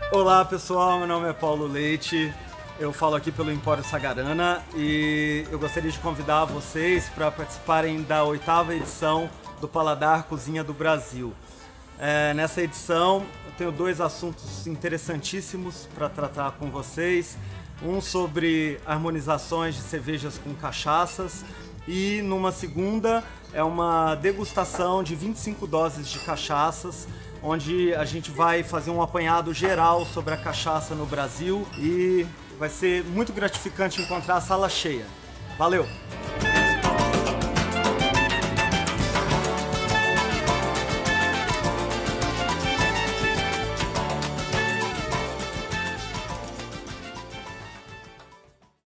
Olá pessoal, meu nome é Paulo Leite, eu falo aqui pelo Empório Sagarana e eu gostaria de convidar vocês para participarem da 8ª edição do Paladar Cozinha do Brasil. Nessa edição eu tenho dois assuntos interessantíssimos para tratar com vocês, um sobre harmonizações de cervejas com cachaças e numa segunda é uma degustação de 25 doses de cachaças, onde a gente vai fazer um apanhado geral sobre a cachaça no Brasil e vai ser muito gratificante encontrar a sala cheia. Valeu!